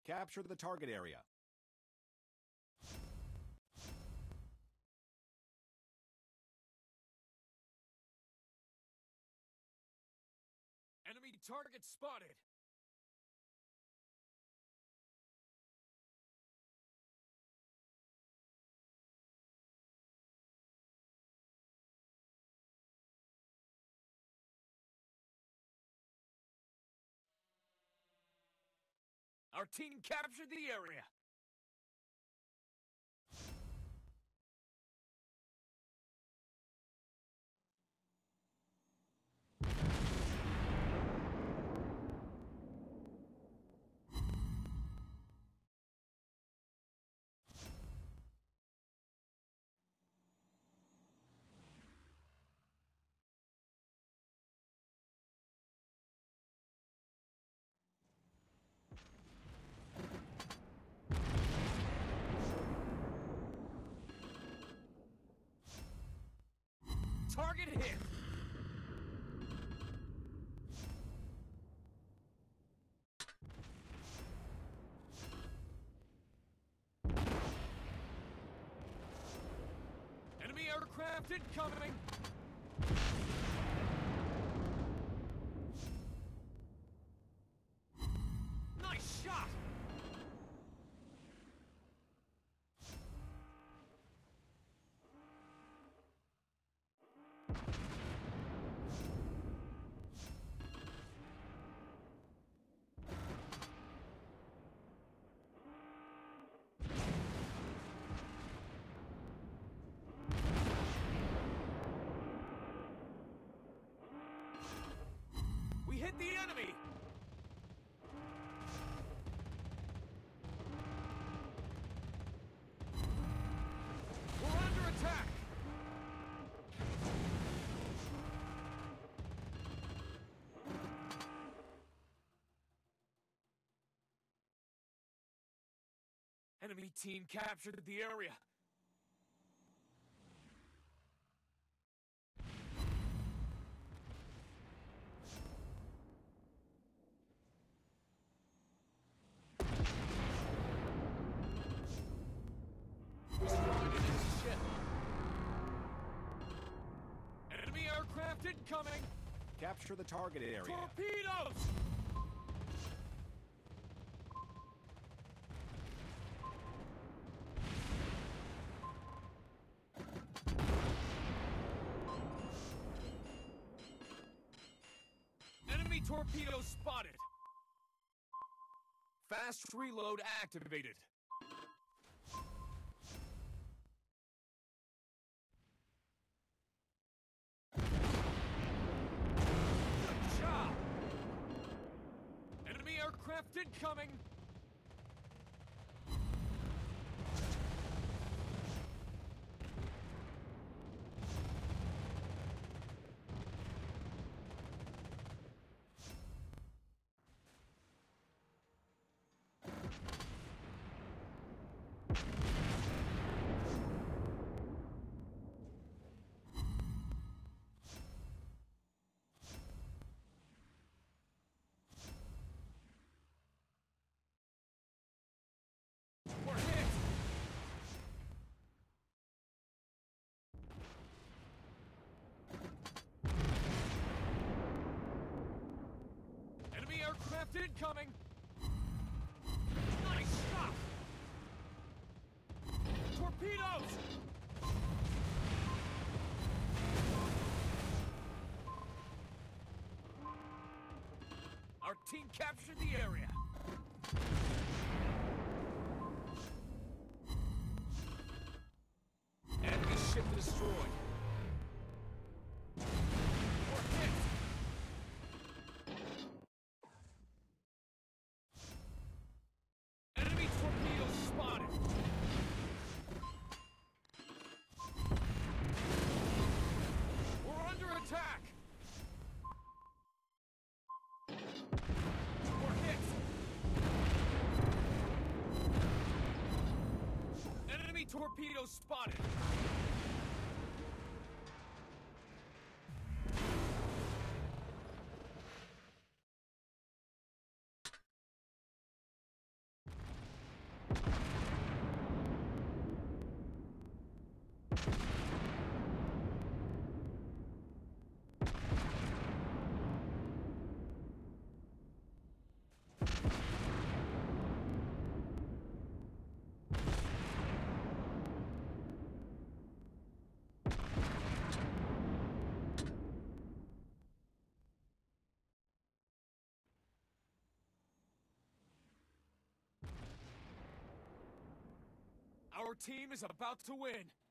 Capture the target area. Enemy target spotted! Our team captured the area! Target hit! Enemy aircraft incoming! Nice shot! We hit the enemy! We're under attack! Enemy team captured the area. Enemy aircraft incoming! Capture the target area. Torpedoes! Enemy torpedoes spotted! Fast reload activated. Good job! Enemy aircraft incoming! We're hit! Enemy aircraft incoming! Nice shot! Torpedoes! Our team captured the area. Enemy ship destroyed. We're hit. Enemy torpedoes spotted. We're under attack. We're hit. Enemy torpedoes spotted. Our team is about to win.